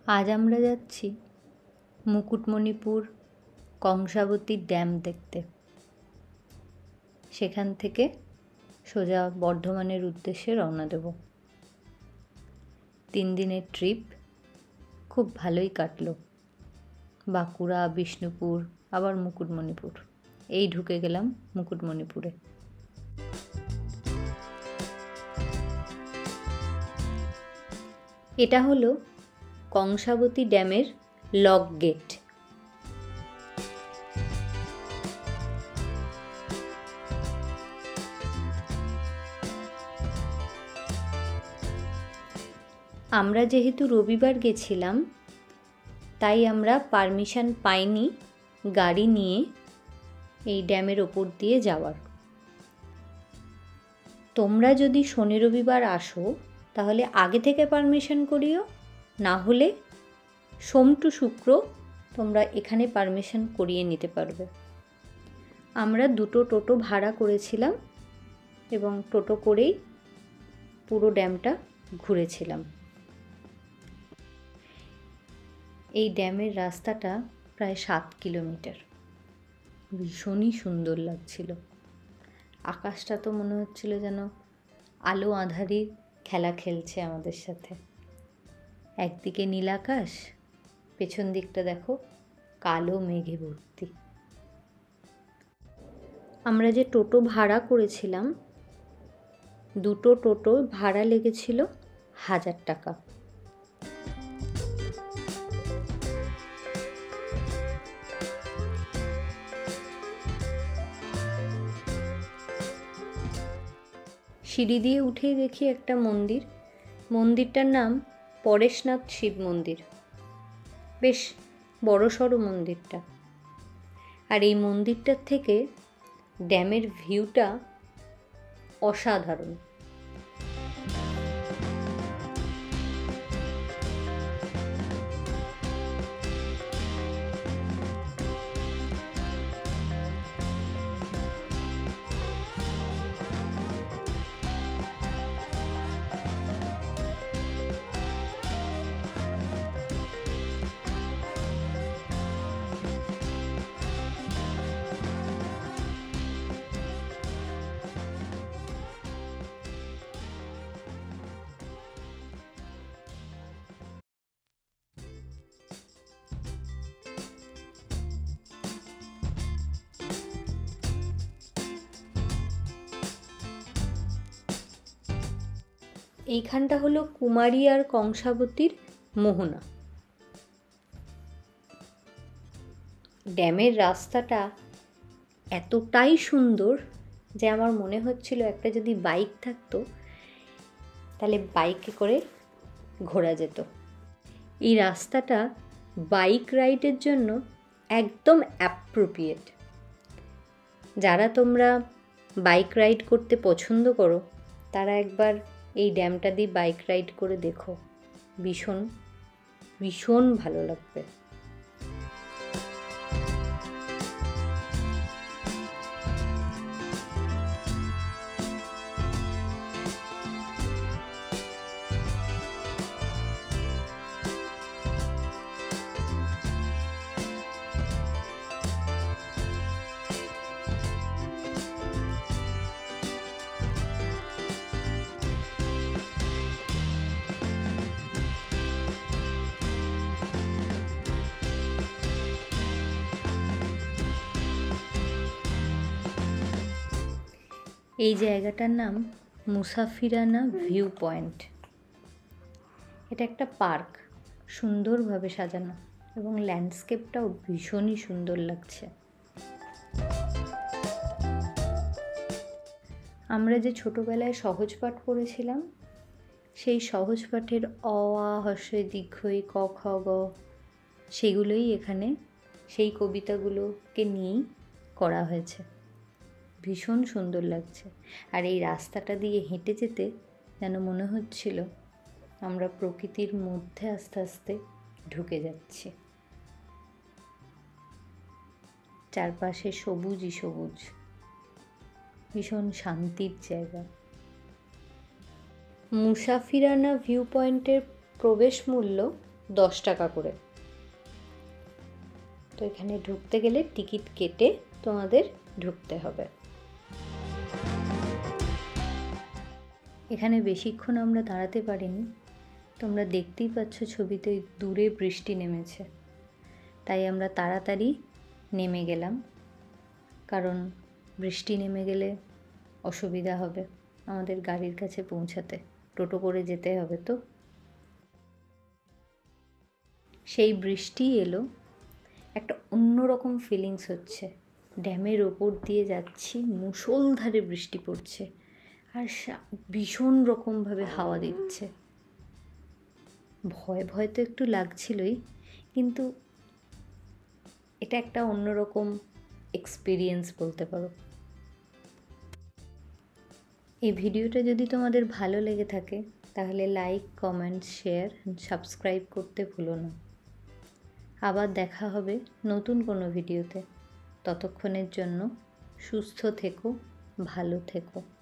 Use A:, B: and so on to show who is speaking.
A: আজ আমরা যাচ্ছি মুকুটমণিপুর কংসাবতী ড্যাম দেখতে। সেখান থেকে সোজা বর্ধমানের উদ্দেশ্যে রওনা দেব। 3 দিনের ট্রিপ খুব ভালোই কাটলো। বাঁকুড়া, বিষ্ণুপুর, আবার মুকুটমণিপুর, এই ঢুকে গেলাম মুকুটমণিপুরে। এটা হলো কংসাবতী ড্যামের লক গেট। আমরা যেহেতু রবিবার গেছিলাম, তাই আমরা পারমিশন পাইনি গাড়ি নিয়ে এই ড্যামের ওপর দিয়ে যাওয়ার। তোমরা যদি শনি রবিবার আসো তাহলে আগে থেকে পারমিশন করিও, না হলে সোম টু শুক্র তোমরা এখানে পারমিশন করিয়ে নিতে পারবে। আমরা 2টো টোটো ভাড়া করেছিলাম এবং টোটো করেই পুরো ড্যামটা ঘুরেছিলাম। এই ড্যামের রাস্তাটা প্রায় 7 কিলোমিটার। ভীষণই সুন্দর লাগছিল। আকাশটা তো মনে হচ্ছিল যেন আলো আঁধারির খেলা খেলছে আমাদের সাথে। একদিকে নীল আকাশ, পেছন দিকটা দেখো কালো মেঘে ভর্তি। আমরা যে টোটো ভাড়া করেছিলাম, 2টো টোটো ভাড়া লেগেছিল 1000 টাকা। সিঁড়ি দিয়ে উঠেই দেখি একটা মন্দির। মন্দিরটার নাম পরেশনাথ শিব মন্দির। বেশ বড়সড় মন্দিরটা। আর এই মন্দিরটার থেকে ড্যামের ভিউটা অসাধারণ। এইখানটা হলো কুমারি আর কংসাবতীর মোহনা। ড্যামের রাস্তাটা এতটাই সুন্দর যে আমার মনে হচ্ছিল একটা যদি বাইক থাকতো তাহলে বাইকে করে ঘোরা যেত। এই রাস্তাটা বাইক রাইডের জন্য একদম অ্যাপ্রোপ্রিয়েট। যারা তোমরা বাইক রাইড করতে পছন্দ করো তারা একবার এই ড্যামটা দিয়ে বাইক রাইড করে দেখো, ভীষণ ভীষণ ভালো লাগবে। এই জায়গাটার নাম মুসাফিরানা ভিউ পয়েন্ট। এটা একটা পার্ক, সুন্দরভাবে সাজানো এবং ল্যান্ডস্কেপটাও ভীষণই সুন্দর লাগছে। আমরা যে ছোটোবেলায় সহজ পাঠ পড়েছিলাম, সেই সহজ পাঠের অ আ হ্রস্ব ই দীর্ঘই ক খ গ সেগুলোই এখানে সেই কবিতাগুলোকে নিয়েই করা হয়েছে। ভীষণ সুন্দর লাগছে। আর এই রাস্তাটা দিয়ে হেঁটে যেতে যেন মনে হচ্ছিল আমরা প্রকৃতির মধ্যে আস্তে আস্তে ঢুকে যাচ্ছি। চারপাশে সবুজই সবুজ, ভীষণ শান্তির জায়গা। মুসাফিরানা ভিউ পয়েন্টের প্রবেশ মূল্য 10 টাকা করে। তো এখানে ঢুকতে গেলে টিকিট কেটে তোমাদের ঢুকতে হবে। এখানে বেশিক্ষণ আমরা দাঁড়াতে পারিনি, তোমরা দেখতেই পাচ্ছ ছবিতে দূরে বৃষ্টি নেমেছে, তাই আমরা তাড়াতাড়ি নেমে গেলাম, কারণ বৃষ্টি নেমে গেলে অসুবিধা হবে আমাদের গাড়ির কাছে পৌঁছাতে, টোটো করে যেতে হবে। তো সেই বৃষ্টি এলো, একটা অন্যরকম ফিলিংস হচ্ছে। ড্যামের ওপর দিয়ে যাচ্ছি, মুষলধারে বৃষ্টি পড়ছে আর ভীষণ রকমভাবে হাওয়া দিচ্ছে। ভয় ভয় তো একটু লাগছিলই, কিন্তু এটা একটা অন্যরকম এক্সপিরিয়েন্স বলতে পারো। এই ভিডিওটা যদি তোমাদের ভালো লেগে থাকে তাহলে লাইক, কমেন্ট, শেয়ার, সাবস্ক্রাইব করতে ভুলো না। আবার দেখা হবে নতুন কোনো ভিডিওতে। ততক্ষণের জন্য সুস্থ থেকো, ভালো থেকো।